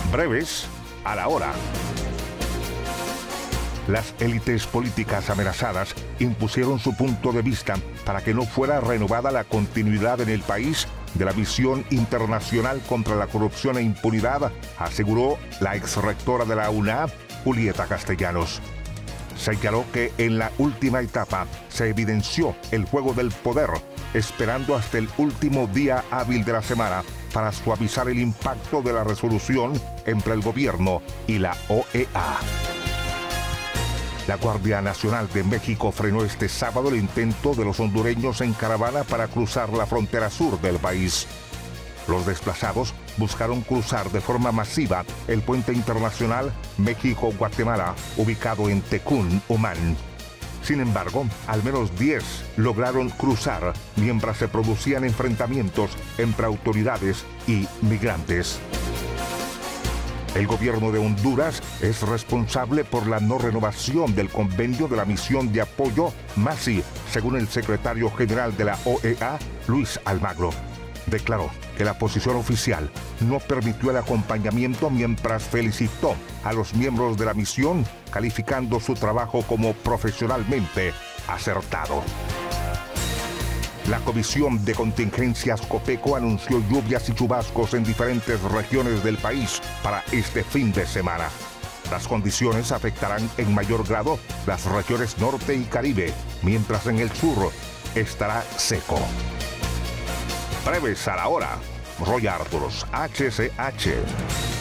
Breves a la hora. Las élites políticas amenazadas impusieron su punto de vista para que no fuera renovada la continuidad en el país de la misión internacional contra la corrupción e impunidad, aseguró la exrectora de la UNAP, Julieta Castellanos. Señaló que en la última etapa se evidenció el juego del poder, esperando hasta el último día hábil de la semana para suavizar el impacto de la resolución entre el gobierno y la OEA. La Guardia Nacional de México frenó este sábado el intento de los hondureños en caravana para cruzar la frontera sur del país. Los desplazados buscaron cruzar de forma masiva el puente internacional México-Guatemala, ubicado en Tecún, Humán. Sin embargo, al menos 10 lograron cruzar mientras se producían enfrentamientos entre autoridades y migrantes. El gobierno de Honduras es responsable por la no renovación del convenio de la misión de apoyo MASI, según el secretario general de la OEA, Luis Almagro. Declaró que la posición oficial no permitió el acompañamiento mientras felicitó a los miembros de la misión, calificando su trabajo como profesionalmente acertado. La Comisión de Contingencias COPECO anunció lluvias y chubascos en diferentes regiones del país para este fin de semana. Las condiciones afectarán en mayor grado las regiones norte y Caribe, mientras en el sur estará seco. Breves a la hora. Roy Arturos, HCH.